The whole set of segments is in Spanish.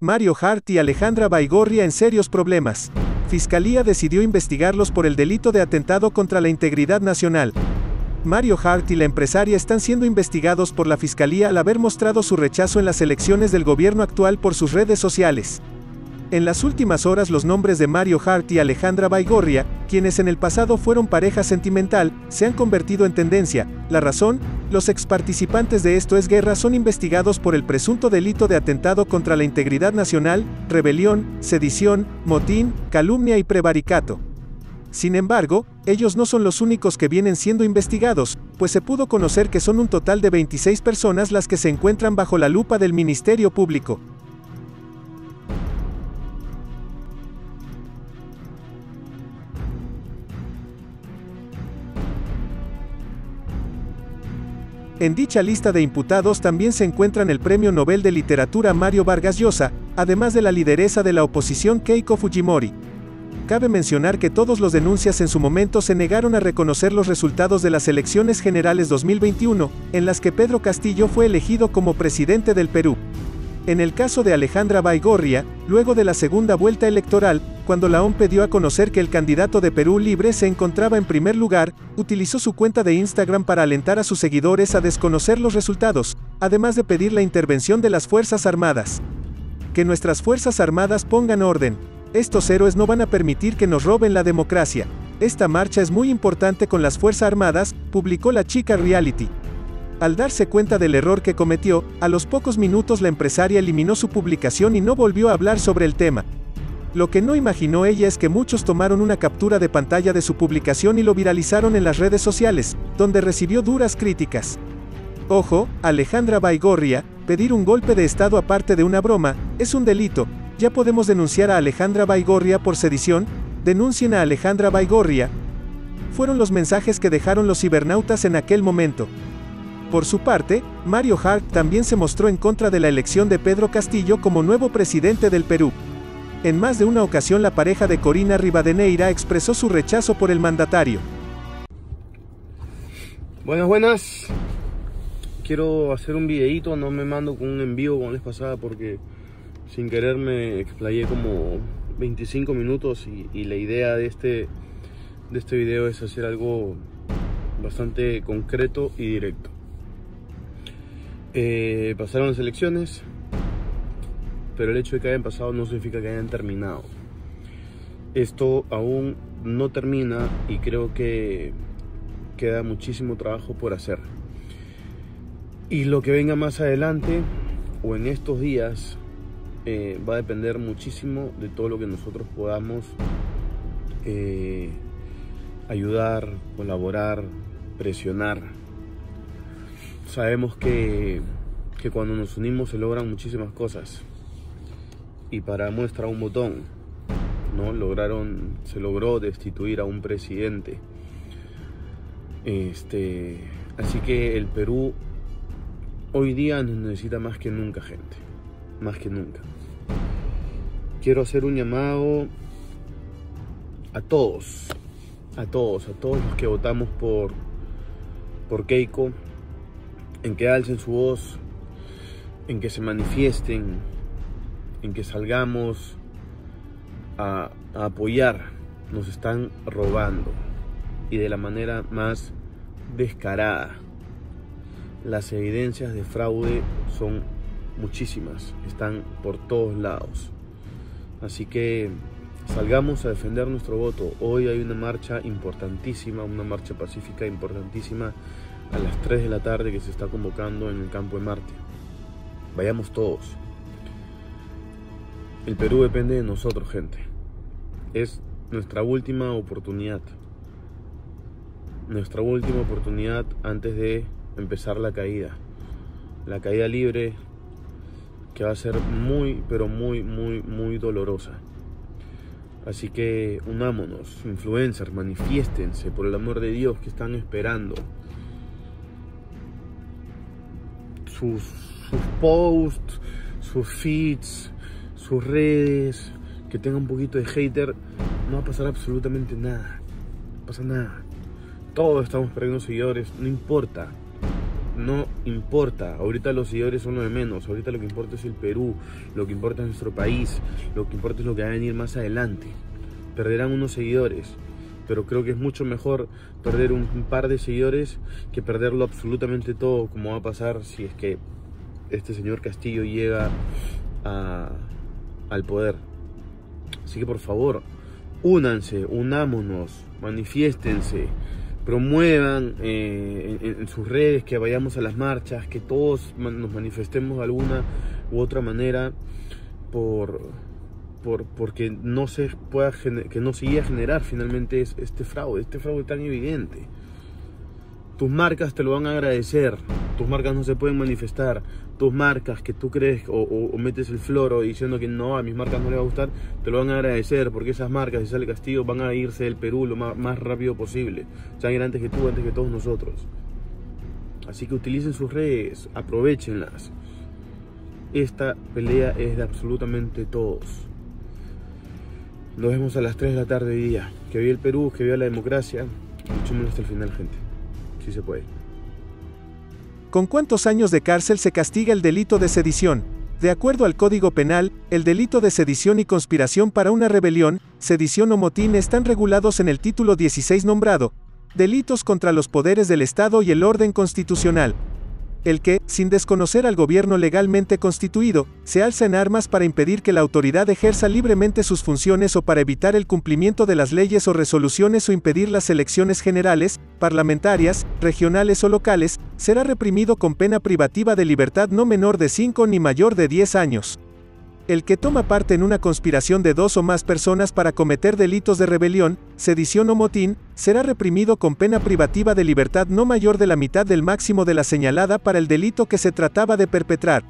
Mario Hart y Alejandra Baigorria en serios problemas. Fiscalía decidió investigarlos por el delito de atentado contra la integridad nacional. Mario Hart y la empresaria están siendo investigados por la Fiscalía al haber mostrado su rechazo en las elecciones del gobierno actual por sus redes sociales. En las últimas horas los nombres de Mario Hart y Alejandra Baigorria, quienes en el pasado fueron pareja sentimental, se han convertido en tendencia. La razón, los exparticipantes de Esto es Guerra son investigados por el presunto delito de atentado contra la integridad nacional, rebelión, sedición, motín, calumnia y prevaricato. Sin embargo, ellos no son los únicos que vienen siendo investigados, pues se pudo conocer que son un total de 26 personas las que se encuentran bajo la lupa del Ministerio Público. En dicha lista de imputados también se encuentran el Premio Nobel de Literatura Mario Vargas Llosa, además de la lideresa de la oposición Keiko Fujimori. Cabe mencionar que todos los denuncias en su momento se negaron a reconocer los resultados de las elecciones generales 2021, en las que Pedro Castillo fue elegido como presidente del Perú. En el caso de Alejandra Baigorria, luego de la segunda vuelta electoral, cuando la OMP dio a conocer que el candidato de Perú Libre se encontraba en primer lugar, utilizó su cuenta de Instagram para alentar a sus seguidores a desconocer los resultados, además de pedir la intervención de las Fuerzas Armadas. Que nuestras Fuerzas Armadas pongan orden. Estos héroes no van a permitir que nos roben la democracia. Esta marcha es muy importante con las Fuerzas Armadas, publicó la chica reality. Al darse cuenta del error que cometió, a los pocos minutos la empresaria eliminó su publicación y no volvió a hablar sobre el tema. Lo que no imaginó ella es que muchos tomaron una captura de pantalla de su publicación y lo viralizaron en las redes sociales, donde recibió duras críticas. Ojo, Alejandra Baigorria, pedir un golpe de estado aparte de una broma, es un delito. Ya podemos denunciar a Alejandra Baigorria por sedición. Denuncien a Alejandra Baigorria. Fueron los mensajes que dejaron los cibernautas en aquel momento. Por su parte, Mario Hart también se mostró en contra de la elección de Pedro Castillo como nuevo presidente del Perú. En más de una ocasión la pareja de Corina Rivadeneira expresó su rechazo por el mandatario. Buenas. Quiero hacer un videito, no me mando con un envío como la vez pasada porque sin querer me explayé como 25 minutos y la idea de este video es hacer algo bastante concreto y directo. Pasaron las elecciones, pero el hecho de que hayan pasado no significa que hayan terminado. Esto aún no termina y creo que queda muchísimo trabajo por hacer. Y lo que venga más adelante o en estos días va a depender muchísimo de todo lo que nosotros podamos ayudar, colaborar, presionar. Sabemos que cuando nos unimos se logran muchísimas cosas. Y para muestra un botón, ¿no? Se logró destituir a un presidente. Así que el Perú hoy día nos necesita más que nunca, gente. Más que nunca. Quiero hacer un llamado a todos los que votamos por Keiko, en que alcen su voz, en que se manifiesten, en que salgamos a apoyar. Nos están robando y de la manera más descarada. Las evidencias de fraude son muchísimas, están por todos lados. Así que salgamos a defender nuestro voto. Hoy hay una marcha importantísima, una marcha pacífica importantísima a las 3 de la tarde que se está convocando en el Campo de Marte. Vayamos todos. El Perú depende de nosotros, gente. Es nuestra última oportunidad. Nuestra última oportunidad antes de empezar la caída. La caída libre que va a ser muy, pero muy, muy, muy dolorosa. Así que unámonos, influencers, manifiéstense por el amor de Dios, que están esperando. Sus posts, sus feeds, sus redes, que tenga un poquito de hater, no va a pasar absolutamente nada. No pasa nada. Todos estamos perdiendo seguidores, no importa. no importa. Ahorita los seguidores son lo de menos. Ahorita lo que importa es el Perú, lo que importa es nuestro país, lo que importa es lo que va a venir más adelante. Perderán unos seguidores, pero creo que es mucho mejor perder un par de seguidores que perderlo absolutamente todo, como va a pasar si es que este señor Castillo llega al poder. Así que por favor, únanse, unámonos, manifiéstense, promuevan en sus redes que vayamos a las marchas, que todos nos manifestemos de alguna u otra manera porque no se pueda que no se llegue a generar finalmente este fraude tan evidente. Tus marcas te lo van a agradecer, tus marcas no se pueden manifestar, tus marcas que tú crees o metes el floro diciendo que no, a mis marcas no les va a gustar, te lo van a agradecer, porque esas marcas, si sale Castillo, van a irse del Perú lo más rápido posible, sean antes que tú, antes que todos nosotros. Así que utilicen sus redes, aprovechenlas. Esta pelea es de absolutamente todos. Nos vemos a las 3 de la tarde hoy día. Que viva el Perú, que viva la democracia. Luchémoslo hasta el final, gente. Sí se puede. ¿Con cuántos años de cárcel se castiga el delito de sedición? De acuerdo al Código Penal, el delito de sedición y conspiración para una rebelión, sedición o motín están regulados en el título 16 nombrado, Delitos contra los poderes del Estado y el orden constitucional. El que, sin desconocer al gobierno legalmente constituido, se alza en armas para impedir que la autoridad ejerza libremente sus funciones o para evitar el cumplimiento de las leyes o resoluciones o impedir las elecciones generales, parlamentarias, regionales o locales, será reprimido con pena privativa de libertad no menor de 5 ni mayor de 10 años. El que toma parte en una conspiración de 2 o más personas para cometer delitos de rebelión, sedición o motín, será reprimido con pena privativa de libertad no mayor de la mitad del máximo de la señalada para el delito que se trataba de perpetrar.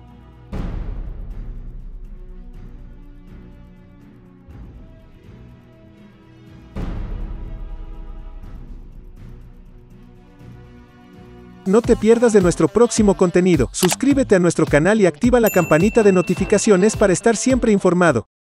No te pierdas de nuestro próximo contenido. Suscríbete a nuestro canal y activa la campanita de notificaciones para estar siempre informado.